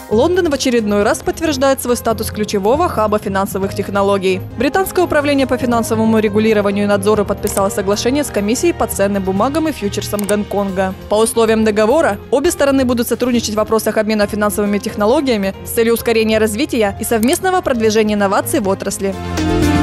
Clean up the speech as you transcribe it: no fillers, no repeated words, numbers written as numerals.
Лондон в очередной раз подтверждает свой статус ключевого хаба финансовых технологий. Британское управление по финансовому регулированию и надзору подписало соглашение с комиссией по ценным бумагам и фьючерсам Гонконга. По условиям договора, обе стороны будут сотрудничать в вопросах обмена финансовыми технологиями с целью ускорения развития и совместного продвижения инноваций в отрасли.